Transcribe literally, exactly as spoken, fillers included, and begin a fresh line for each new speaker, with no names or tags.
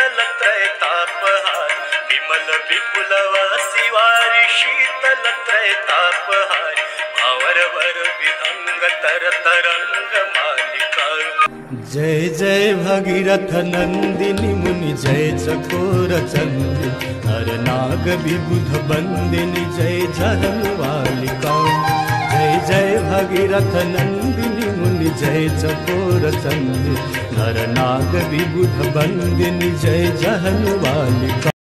शीतल त्रैतापहार, विमल विपुलव शिवारी शीतल त्रैतापहार, भावरवर विहंग तर तरंग मालिका।
जय जय भगीरथ नंदिनी मुनि जय चकोर चंदी, हर नाग विबुध बंदिनी जय जहनुवालिका। जय जय भगीरथ नंदिनी मुनि जय चकोर चंदी, हर नाग विबुध बंदिनी जय जहनुवालिका।